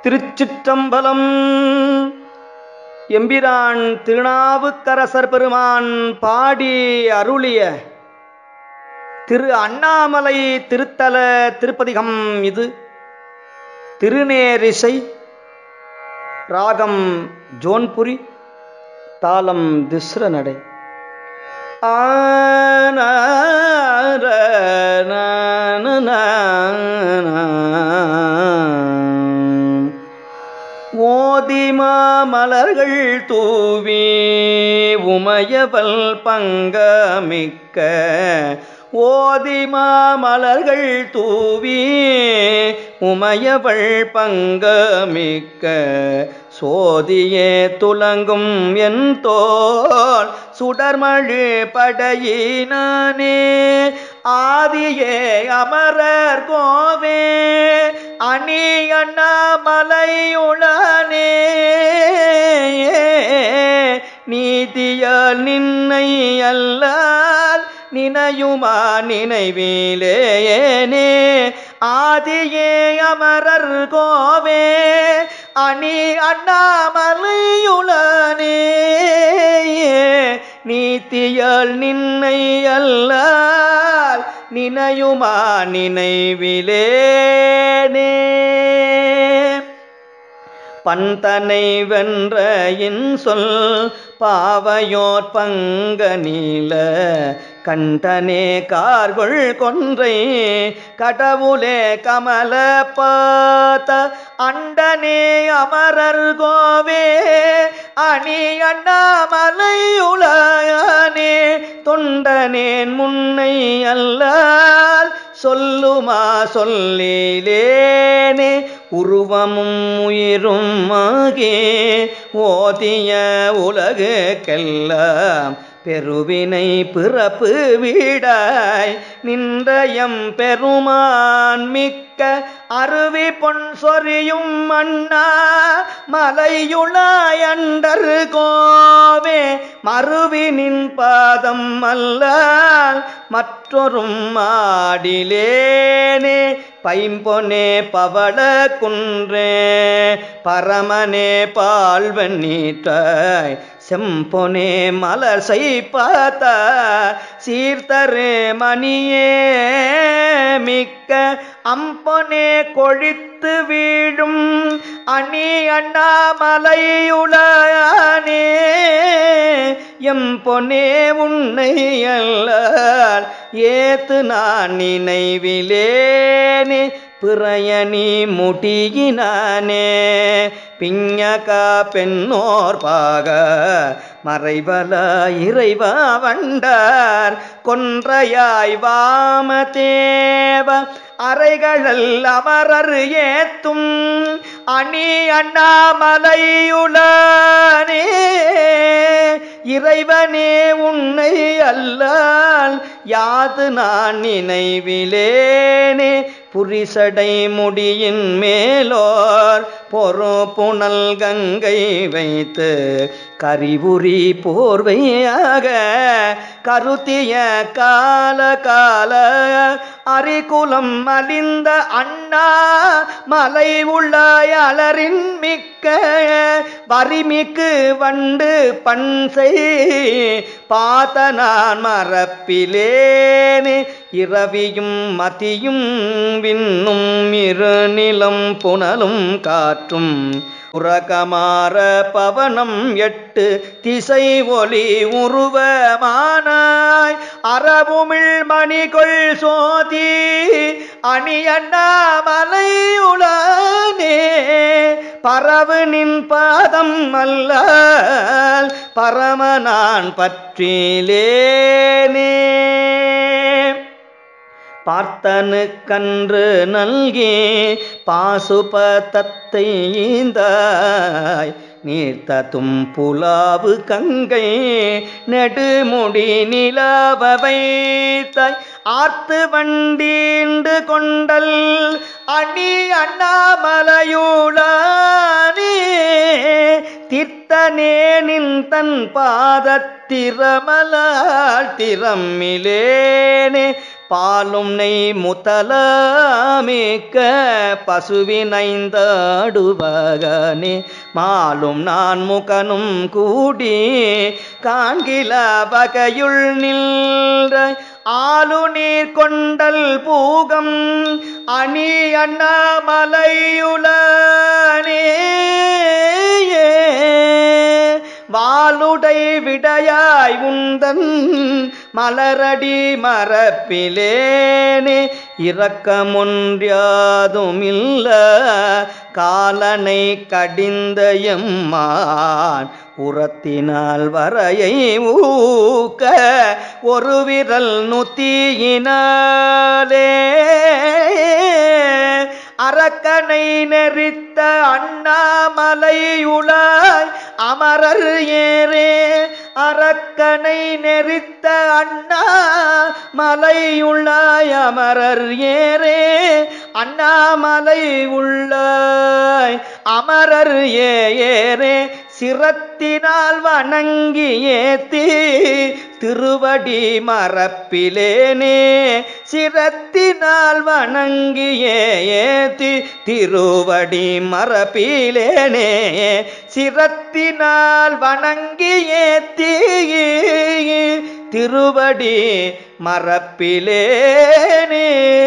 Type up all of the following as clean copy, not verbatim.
திருச்சிற்றம்பலம். எம்பிரான் திருநாவுக்கரசர் பெருமான் பாடி அருளிய திரு அண்ணாமலை திருத்தல திருப்பதிகம் இது. திருநேரிசை, ராகம் ஜோன்புரி, தாளம் திஸ்ர நடை. ஓதிமா மலர்கள் தூவி உமையவல் பங்கமிக்க, ஓதிமா மலர்கள் தூவி உமையவள் பங்கமிக்க, சோதியே துலங்கும் என் தோள் சுடர்மழு படையினானே, ஆதியே அமரர் கோவே அணி அண்ணாமலையுளானே, நீதியால் நின்னை அல்லால் நினையுமா நினைவிலேனே, ஆதியே அமரர் கோவே அணி அண்ணாமலையுளானே, நீதியால் நின்னை அல்லால் நினையுமா நினைவிலேனே. பந்தனை வென்ற இன்சொல் பாவையோர் பங்க நீல, கண்டனே கார்கொள் கொன்றை கடவுளே கமல பாத, அண்டனே அமரர் கோவே அணி அண்ணாமலையுளானே, தொண்டனேன் முன்னை அல்லால் சொல்லுமா சொல்லிலேனே, உருவமும் உயிரும் ஆகே ஓதிய உலகுக்கெல்லாம் பெருவினை பிறப்பு வீடாய் நின்றயம் பெருமான் மிக்க, அருவி பொன் சொரியும் அண்ணா மலையுளாய் அண்டர் கோவே, மருவினின் பாதம் அல்லால் மற்றொரும் மாடிலேனே, பைம்பொனே பவள குன்றே பரமனே பால்வண்ணீற்றாய், செம்பொனே மலர் செய்பாத்த சீர்தரு மணியே மிக்க, அம்பொனே கொழித்து வீழும் அணி அண்ணாமலையுளானே, எம்பொனே உன்னை அல்லால் ஏத்து நான் நினைவிலேனே, பிறையணி முடியினானே பிஞகா பெண்ணோர் பாக, மறைவல இறைவா வண்டார் கொன்றையாய் வாமதேவ, அறைகளல் அமரர் ஏத்தும் அணி அண்ணாமலையுளானே, இறைவனே உன்னை அல்லால் யாது நான் நினைவிலேனே, புரிசடை முடியின் மேலோர் பொறு புனல் கங்கை வைத்து கரிவுரி போர்வையாக, கருத்திய கால கால அரிகுலம் அலிந்த அண்ணா மலை உள்ளாய் அலரின் மிக்க, வரிமிக்கு வண்டு பன்சை பாத நான் மறப்பிலேனே, இரவியும் மதியும் விண்ணும் இருநிலம் புனலும் காற்றும் உரகமாற பவனம் எட்டு திசை ஒலி உருவமானாய், அறவுமிழ் மணிகொள் சோதி அணி அண்ணாமலையுளானே, பரவு நின் பாதம் அல்லால் பரமனான் பற்றிலேனே, பார்த்தனுக்கன்று நல்கி பாசுபதத்தை ஈந்தாய், நீர்த்ததும் புலாவு கங்கை நெடுமுடி நிலவ வைத்தாய், ஆர்த்து வண்டீண்டு கொண்டல் அணி அண்ணாமலையுளானே, தித்தனே நின் தன் பாதத்திரமலால் திறமிலேனே, பாலும் நெய் முத்தலமிக்க பசுவினைந்தாடுவகனே மாலும் நான் முகனும் கூடி காண்கில வகையுள் நின்ற ஆலு நீர் கொண்டல் பூகம் அணி அண்ணாமலையுளனே வாளுடை விடையாய் உந்தன் மலரடி மரப்பிலேனே இரக்கமொன்றியாதுமில்ல காலனை கடிந்த எம்மான் உரத்தினால் வரையை ஊக்க ஒரு விரல் நுத்தியினாலே அரக்கனை நெறித்த அண்ணாமலையுளாய் அமரர் ஏரே அரக்கனை நெறித்த அண்ணாமலையுள்ளாய் அமரர் ஏரே அண்ணாமலை உள்ளாய் அமரர் ஏரே சிரத்தினால் வணங்கி ஏத்தி திருவடி மரப்பிலேனே சிரத்தினால் வணங்கி ஏத்தி திருவடி மரப்பிலேனே சிரத்தினால் வணங்கி ஏத்தி திருவடி மரப்பிலேனே.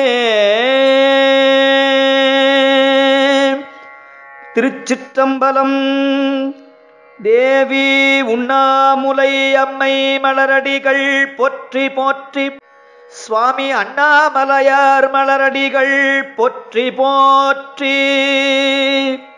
திருச்சிற்றம்பலம். தேவி உண்ணாமுலை அம்மை மலரடிகள் போற்றி போற்றி. சுவாமி அண்ணாமலையார் மலரடிகள் போற்றி போற்றி.